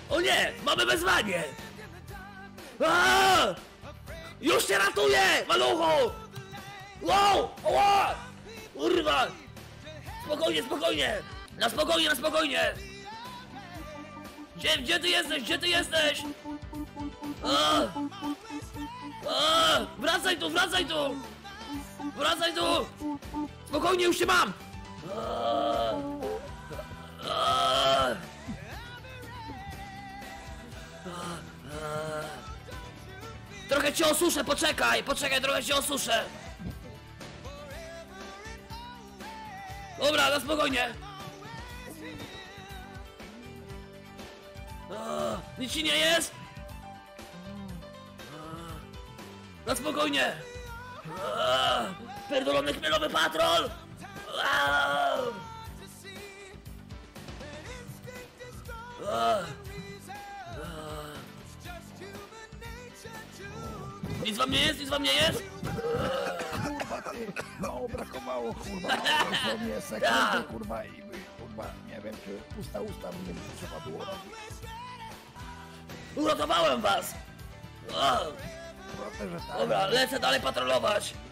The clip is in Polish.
O nie! Mamy wezwanie! Aaaa! Już się ratuję! Maluchu! Wow! Oła! Kurwa! Spokojnie, spokojnie! Na spokojnie, na spokojnie! Gdzie ty jesteś? Gdzie ty jesteś? Wracaj tu, wracaj tu! Wracaj tu! Spokojnie, już się mam! Trochę cię osuszę, poczekaj, trochę cię osuszę. Dobra, na spokojnie. Nic ci nie jest? Na spokojnie. Pierdolony chmielowy patrol. Nic wam nie jest? Nic wam nie jest? Kurwa ty, no brakowało kurwa, dosłownie sekundy kurwa i kurwa, nie wiem czy usta mnie trzeba było robić. Uratowałem was! Proszę, że tak. Dobra, lecę dalej patrolować.